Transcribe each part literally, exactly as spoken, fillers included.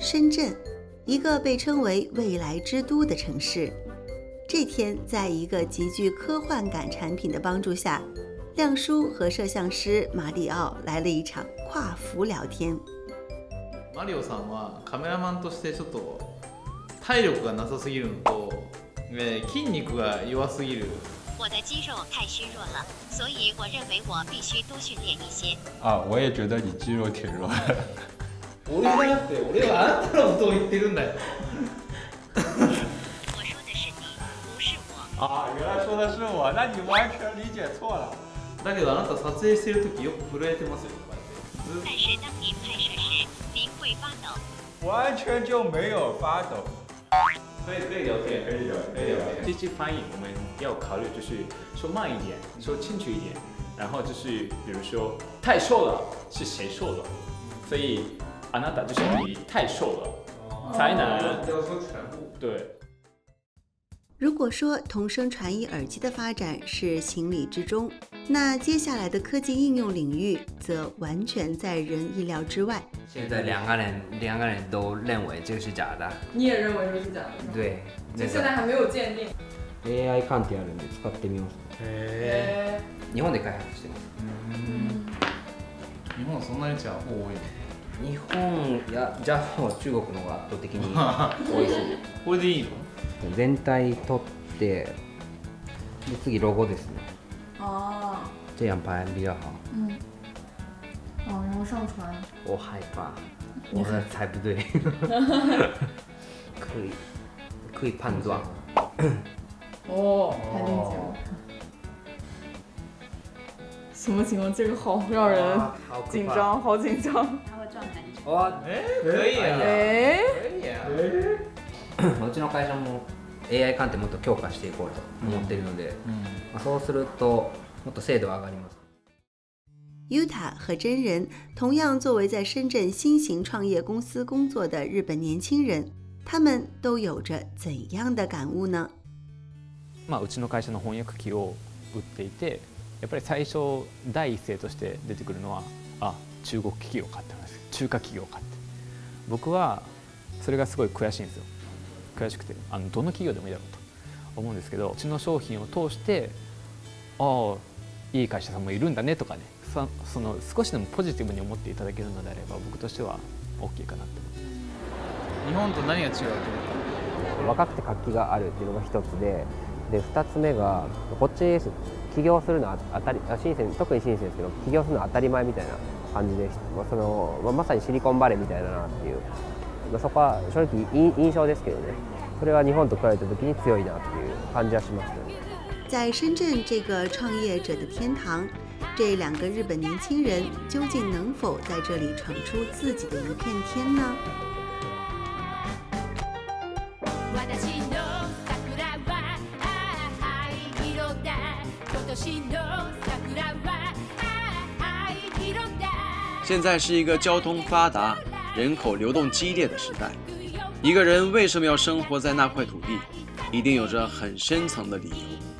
深圳，一个被称为未来之都的城市。这天，在一个极具科幻感产品的帮助下，亮叔和摄像师马里奥来了一场跨服聊天。 マリオさんはカメラマンとしてちょっと体力がなさすぎるのと、えー、筋肉が弱すぎる。 我的肌肉太虚弱了，所以我认为我必须多训练一些。 啊，我也觉得你肌肉挺弱的。 俺じゃなくて、俺はあなたのことを言ってるんだよ。 我说的是你，不是我。 啊，原来说的是我，那你完全理解错了。 だけどあなた撮影してる時よく震えてますよ。 但是当您拍摄时，您会发抖。 完全就没有发抖。 可以可以聊天，可以聊，可以聊天。 这些翻译我们要考虑，就是说慢一点，说清楚一点，然后就是比如说太瘦了是谁瘦了，所以あなた就是你太瘦了，才能要说全部。 对。 如果说同声传译耳机的发展是情理之中，那接下来的科技应用领域则完全在人意料之外。 现在两个人两个人都认为这个是假的。 你也认为这是假的？ 对。 就现在还没有鉴定。 エーアイ 鑑定あるんで使ってみます。 へえ。 日本で開発してます。 日本そんなにじゃあ多いの？ 日本いやじゃあもう中国の方が圧倒的に多いですね。 これでいいの？ 全体取って、で次ロゴですね。 啊。 这样拍比较好。 嗯。哦，然后上传。 我害怕，我的猜不对。可以，可以判断。 哦，判定结果。什么情况？这个好让人紧张，好紧张。 它会转很久。 哇， 哎，可以啊。 哎。 可以啊。 うちの会社も エーアイ 鑑定もっと強化していこうと思っているので、まあそうするともっと精度が上がります。 Yuta 和真人同样作为在深圳新型创业公司工作的日本年轻人，他们都有着怎样的感悟呢？ まあうちの会社の翻訳機を売っていて、やっぱり最初第一声として出てくるのは、あ、中国企業かって話、中華企業かって。僕はそれがすごい悔しいんですよ。悔しくて、あのどの企業でもいいだろうと思うんですけど、うちの商品を通してああいい会社さんもいるんだねとかね、そその少しでもポジティブに思っていただけるのであれば僕としては OK かなって思います。 日本と何が違うと思う？若くて活気があるっていうのが一つで、で二つ目がこっち起業するのは当たり、深セン特に深センですけど起業するのは当たり前みたいな感じで、まあ、そのまあ、まさにシリコンバレーみたいだなっていう。そこは正直印象ですけどね、それは日本と比べた時に強いなっていう感じはしましたね。 在深圳这个创业者的天堂，这两个日本年轻人究竟能否在这里闯出自己的一片天呢？ 现在是一个交通发达、人口流动激烈的时代，一个人为什么要生活在那块土地，一定有着很深层的理由。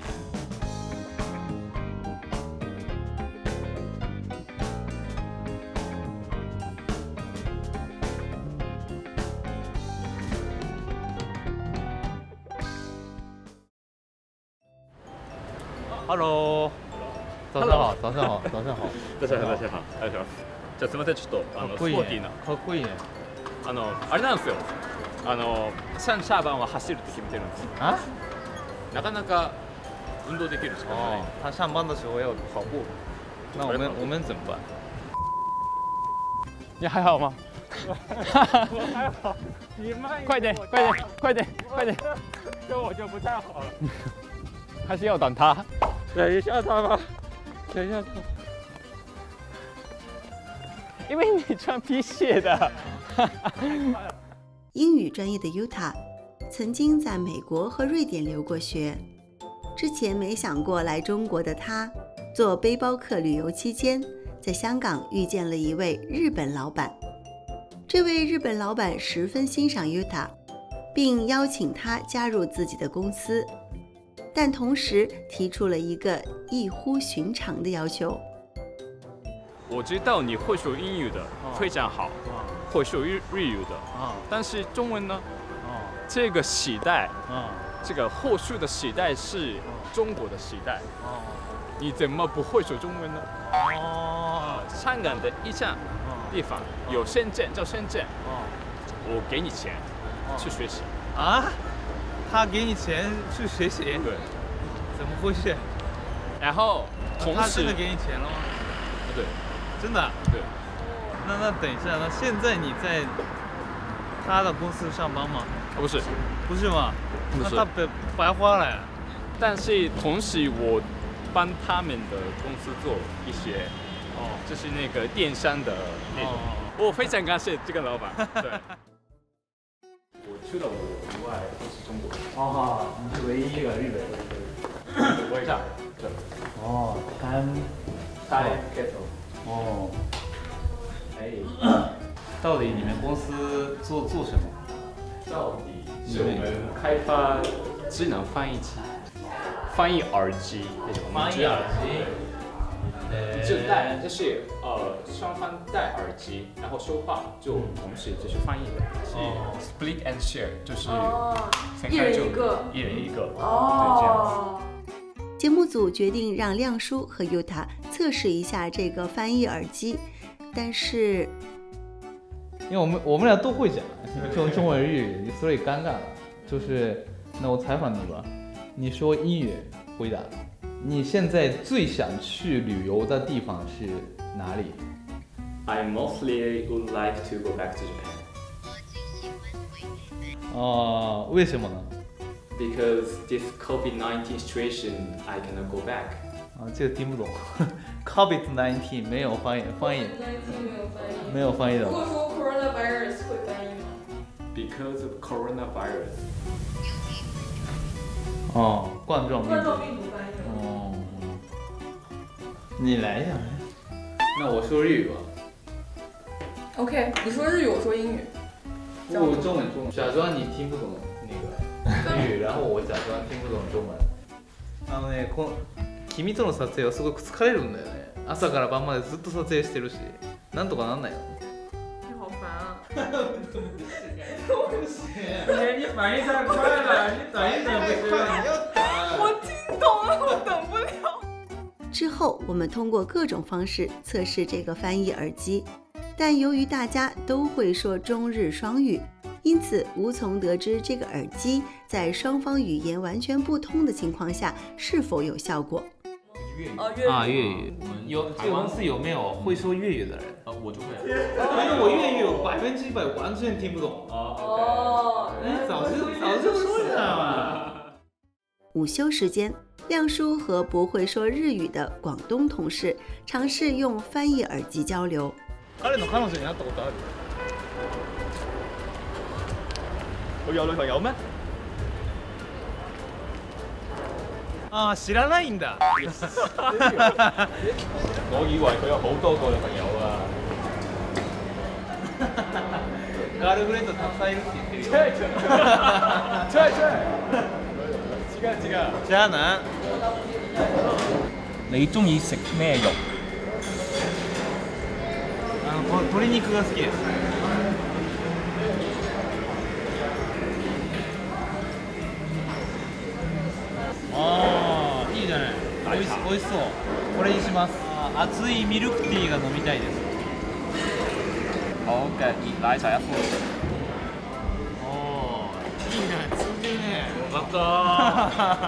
Hello， 早上好，早上好，早上好， 大家好，大家好，お願いします。じゃあすみません、ちょっとあのスポーティーな。 かっこいいね。 あのあれなんですよ。あの上下班は走るって決めてるんですよ。 啊？ なかなか運動できる時間がない。 他上班的时候要跑步，那我们我们怎么办？ 你还好吗？ 我还好，你慢一点。 快点，快点，快点，快点！ 这我就不太好了。 还是要等他？ 等一下他吧，等一下他。 因为你穿皮鞋的。 英语专业的 Yuta 曾经在美国和瑞典留过学，之前没想过来中国的他，做背包客旅游期间，在香港遇见了一位日本老板。这位日本老板十分欣赏 Yuta， 并邀请他加入自己的公司，但同时提出了一个异乎寻常的要求。 我知道你会说英语的，非常好， 会说日日语的啊， 但是中文呢？ 哦， 这个时代， 啊， 这个后续的时代是中国的时代， 哦， 你怎么不会说中文呢？ 哦， 香港的一项地方有深圳，叫深圳， 哦， 我给你钱去学习。 啊，他给你钱去学习？ 对， 怎么回事？ 然后同时他真的给你钱了吗？ 对， 真的？ 对。 那那等一下，那现在你在他的公司上班吗？ 不是， 不是吗？ 不是那他白白花了呀。 但是同时我帮他们的公司做一些， 哦， 就是那个电商的那种。 哦， 我非常感谢这个老板。对。我去了我以外都是中国人。 哦，你是唯一一个日本人。 我这样，这。 哦，台台 kettle。 哦。哎，到底你们公司做做什么？ 到底是我们开发智能翻译机，翻译耳机那种。 翻译耳机。 就戴，就是呃双方戴耳机，然后说话就同时就是翻译的，是 split and share， 就是分开就一人一个， 哦， 对，这样子。节目组决定让亮叔和 Yuta 测试一下这个翻译耳机，但是因为我们我们俩都会讲中中文日语，所以尴尬了。就是那我采访你吧，你说英语回答。你现在最想去旅游的地方是哪里 ？I mostly would like to go back to Japan. 哦，为什么呢 ？Because this COVID nineteen situation, I cannot go back. 啊，这个听不懂。COVID nineteen 没有翻译，翻译没有翻译的。 如果说 coronavirus 会翻译吗 ？Because of coronavirus. 哦，冠状病毒。 冠状病毒翻译。 哦，你来一下，那我说日语吧。 OK， 你说日语，我说英语。 不，中文中文。假装你听不懂那个日语，然后我假装听不懂中文。あのね、こ君との撮影はすごく疲れるんだよね。朝から晩までずっと撮影してるし、なんとかなんないの？ 你好烦啊！ 你反应太快了，你等一等不行，你要等。 我听懂了，我等不了。 之后，我们通过各种方式测试这个翻译耳机，但由于大家都会说中日双语，因此无从得知这个耳机在双方语言完全不通的情况下是否有效果。 哦，粤语啊，粤语有这个公司有没有会说粤语的人？ 呃，我就会。 因为我粤语百分之百完全听不懂。 哦， 哎，早就早就说一下嘛。 午休时间，亮叔和不会说日语的广东同事尝试用翻译耳机交流。 彼の彼女になったことある？ 我有女朋友咩？ 啊，知らないんだ。 我以為佢有好多個女朋友啊。 ガールフレンドたくさんいるって言ってるよ。 違う違う違う。 じゃあな。 你中意食咩肉？ あの鶏肉が好きです。ああ、いいじゃない。美味し美味しそう。これにします。熱いミルクティーが飲みたいです。 好嘅，熱奶茶一杯。 おー、いいね。通じるね。よかった。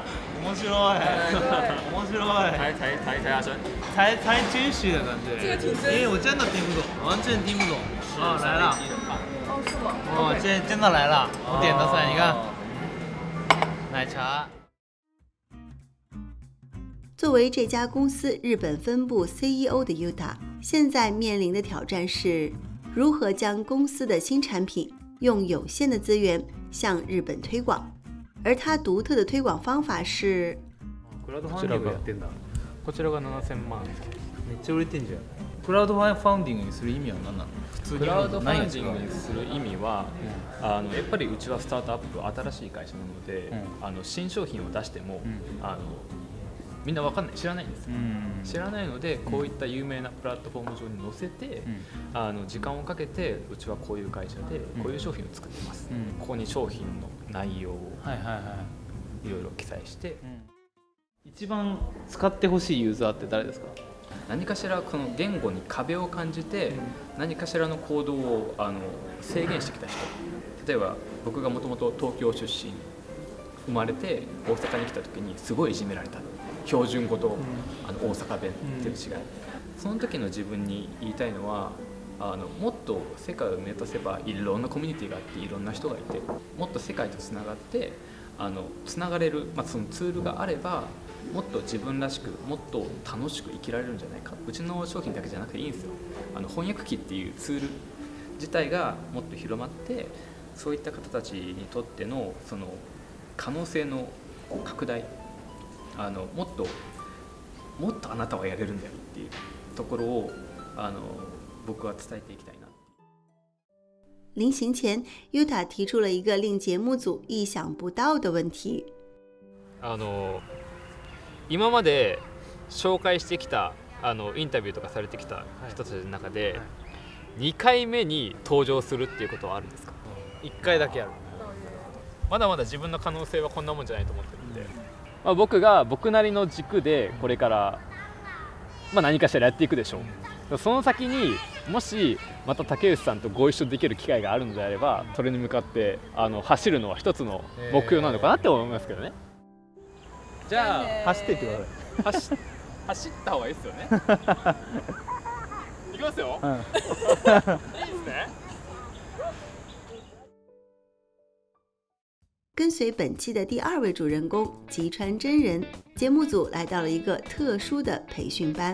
面白い。面白い。 睇睇睇睇下先。 才才真实的感觉。 这个挺真。 因为我真的听不懂，完全听不懂。啊，来了。 哦，是吗？ 哦，真真的来了。我点的菜，你看。奶茶。 作为这家公司日本分部 C E O 的 Yuta， 现在面临的挑战是如何将公司的新产品用有限的资源向日本推广。而他独特的推广方法是， クラウドファンディングやってんだ。 こちらがななせんまん。 めっちゃ売れてんじゃん。クラウドファンディングにする意味は何なの？普通にクラウドファンディングにする意味は、あのやっぱりうちはスタートアップ新しい会社なので、うん、あの新商品を出しても、うん、あのみんな分かんない知らないんです、うん、知らないのでこういった有名なプラットフォーム上に載せて、うん、あの時間をかけてうちはこういう会社でこういう商品を作ってます、うん、ここに商品の内容をいろいろ記載して、 うん、一番使ってほしいユーザーって誰ですか？ 何かしらこの言語に壁を感じて何かしらの行動をあの制限してきた人、例えば僕がもともと東京出身生まれて大阪に来た時にすごいいじめられた、標準語とあの大阪弁っていう違い、その時の自分に言いたいのはあのもっと世界を目指せばいろんなコミュニティがあっていろんな人がいてもっと世界とつながってあのつながれる、まあ、そのツールがあればもっと自分らしくもっと楽しく生きられるんじゃないか。うちの商品だけじゃなくていいんですよ。あの翻訳機っていうツール自体がもっと広まってそういった方たちにとってのその可能性の拡大、あのもっともっとあなたはやれるんだよっていうところをあの僕は伝えていきたいな。 临行前 Yuta 提出了一个令节目组意想不到的问题。 あの今まで紹介してきたあのインタビューとかされてきた人たちの中で、はいはい、にかいめに登場するっていうことはあるんですか？ いっかいだけある。 まだまだ自分の可能性はこんなもんじゃないと思ってるんで、まあ、僕が僕なりの軸でこれから、まあ、何かしらやっていくでしょう。その先にもしまた竹内さんとご一緒できる機会があるのであればそれに向かってあの走るのは一つの目標なのかなって思いますけどね。じゃあ走っていってください。走, 走った方がいいですよね。いきますよ、うん、いいですね。 跟随本期的第二位主人公吉川真人，节目组来到了一个特殊的培训班。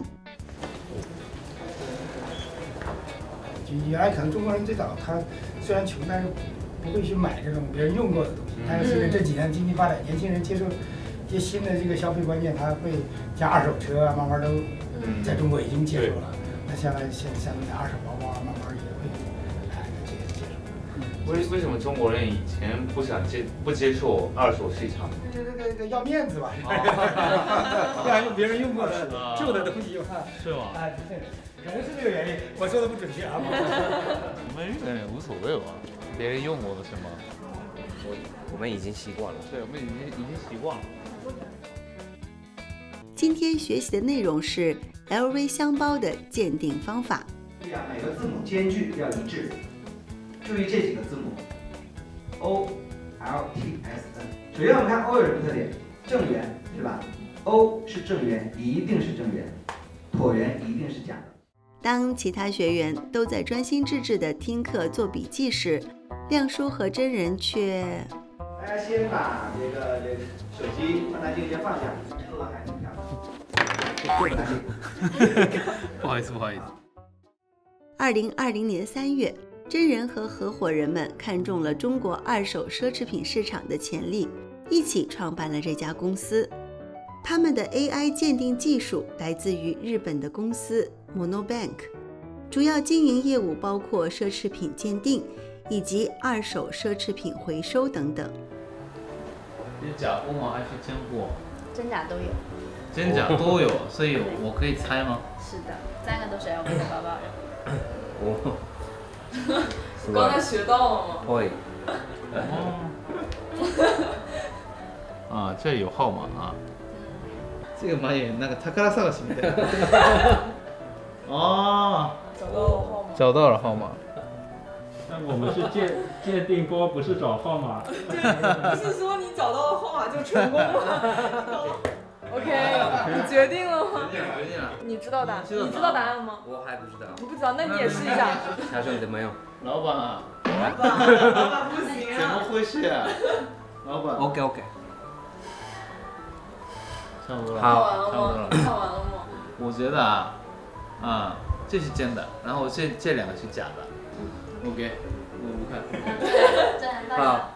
原来可能中国人最早他虽然穷，但是不会去买这种别人用过的东西。但是随着这几年经济发展，年轻人接受一些新的这个消费观念，他会像二手车啊，慢慢都在中国已经接受了。那像像像那二手包包啊，慢慢也会哎接接受。 为为什么中国人以前不想接不接受二手市场？ 这这这个要面子吧，不想用别人用过的旧的东西嘛。 是吗？ 啊，可能是这个原因，我说的不准确啊。 我们日本人无所谓吧，别人用过的是吗？ 我我们已经习惯了。 对，我们已经已经习惯了。 今天学习的内容是 L V 箱包的鉴定方法。 这样每个字母间距要一致。注意这几个字母 O L T S N。首先我们看 O 有什么特点？正圆是吧 ？O 是正圆，一定是正圆；椭圆一定是假的。 当其他学员都在专心致志地听课做笔记时，亮叔和真人却…… 大家先把这个这个手机放大镜先放下，做的还挺漂亮。 不好意思，不好意思。 二零二零年三月，真人和合伙人们看中了中国二手奢侈品市场的潜力，一起创办了这家公司。他们的 A I 鉴定技术来自于日本的公司 Monobank， 主要经营业务包括奢侈品鉴定以及二手奢侈品回收等等。 是假货吗？还是真货？ 真假都有。 真假都有，所以我可以猜吗？ 是的，三个都是 L V 的包包。 哦， 刚才学到了吗？ 会。 啊，这有号码啊。这个蛮那个宝探しみたいな。哦， 找到了号码。 找到了号码。 但我们是鉴鉴定包，不是找号码。 对，不是说你找到了号码就成功了。OK， 你决定了吗？ 决定了，决定了。 你知道答案？你知道答案吗？ 我还不知道。 你不知道，那你也试一下。 小兄怎么样？ 老板啊， 老板，老板不行啊。 怎么回事啊？老板。 OK OK。 差不多了。 好，差不多了。看完了吗？ 我觉得啊，啊，这是真的，然后这这两个是假的。OK， 我不看。 好。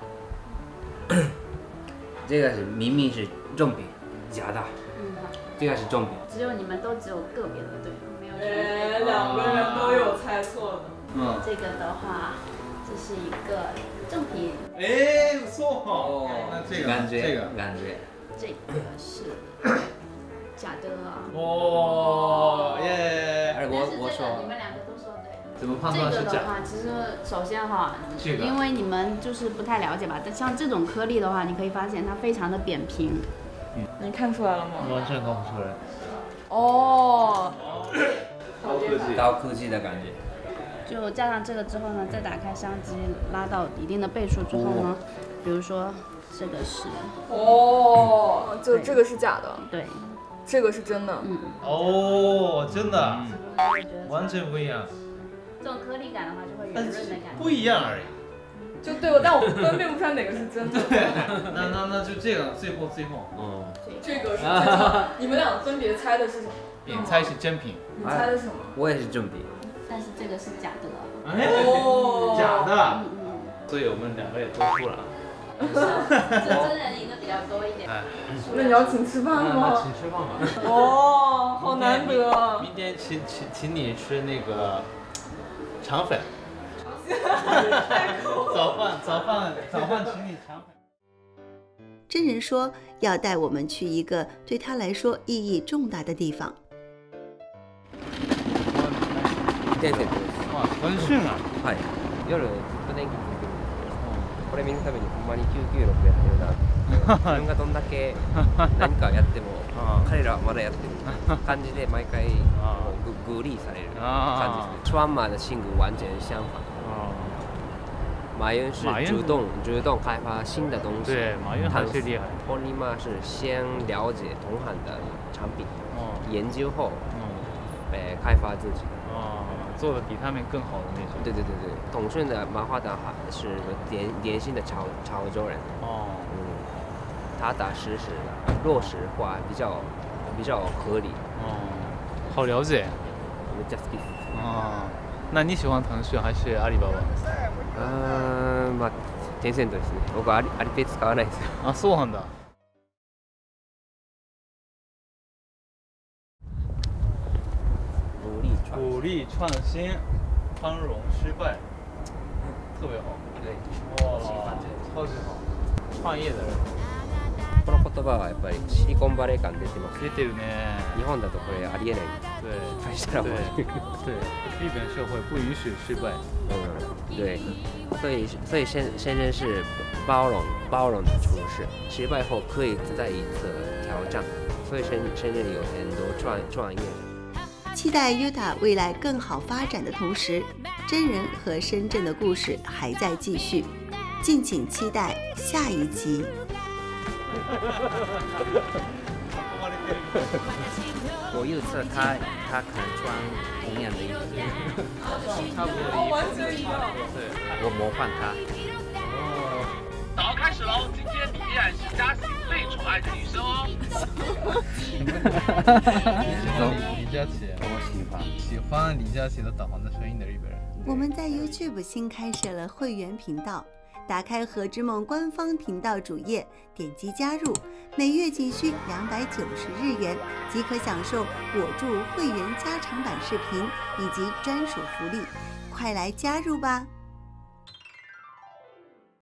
这个是明明是正品，假的。 嗯， 这个是正品。 只有你们都只有个别的对，没有。 哎，两个人都有猜错的。 嗯。 这个的话，这是一个正品。 哎，不错。 哦， 那这个， 感觉， 这个感觉。 这个是假的啊。 哦耶！ 哎，我我说， 你们两个都说对。 怎么判断是假？ 这个的话，其实首先哈， 这个因为你们就是不太了解吧，但像这种颗粒的话，你可以发现它非常的扁平。 嗯，你看出来了吗？ 完全看不出来。 哦， 高科技， 高科技的感觉。 就加上这个之后呢，再打开相机，拉到一定的倍数之后呢，比如说这个是。 哦，就这个是假的。 对。 这个是真的。 嗯。 哦，真的，完全不一样。 这种颗粒感的话，就会圆润的感觉。 不一样而已。 就对，但我分辨不出来哪个是真的。 对，那那那就这个，最后最后，嗯， 这个是真的。你们俩分别猜的是什么？ 你猜是真品。 你猜的是什么？ 我也是真品。 但是这个是假的。 哎，假的。所以我们两个也都输了。 这真人赢的比较多一点。 那你要请吃饭吗？ 请吃饭吧。 哦，好难得。 明天请请请你吃那个肠粉。早饭早饭早饭请你肠粉。 真人说要带我们去一个对他来说意義重大的地方。 電線です。 あ、文春啊。 はい。夜ずっと電気ついてるんですよ。これ見るためにほんまにきゅうきゅうろくやってるな。自分がどんだけ何かやっても彼らはまだやってる感じで毎回鼓鼓励される感じですね。川马的性格完全相反。马云是主动主动开发新的东西， 对，马云还是厉害。 托尼玛是先了解同行的产品，哦、研究后，嗯，呃，开发自己， 哦，做的比他们更好的那种。 对对对对，腾讯的马化腾是典典型的潮潮州人，哦，嗯，踏踏实实的落实化比较比较合理， 哦，好了解。 めっちゃ好きです。 啊。那你喜欢腾讯还是阿里巴巴？ あー、まあテンセントですね。僕はアリアリペイ使わないですよ。 あ、そうなんだ。 努力创努力创新，宽容失败，特别好。 对， 哇，超级好。创业的人。 この言葉はやっぱりシリコンバレー感出てます。 出てるね。 日本だとこれありえない。 对。 会社ら对。对，日本社会不允许失败。 嗯，对。所以所以深深圳是包容包容的处事，失败后可以再一次挑战。所以深深圳有很多创创业者。 期待 Yuta 未来更好发展的同时，真人和深圳的故事还在继续，敬请期待下一集。 我预测他他可能穿同样的衣服， 差不多完全一样。 对， 我模仿他。 哦，早开始喽！今天你依然是嘉琪最宠爱的女生哦。 李佳琦， 我喜欢喜欢李佳琦的导航的声音的日本人。 我们在 YouTube 新开设了会员频道。打开和之梦官方频道主页，点击加入，每月仅需两百九十日元，即可享受我驻会员加长版视频以及专属福利，快来加入吧！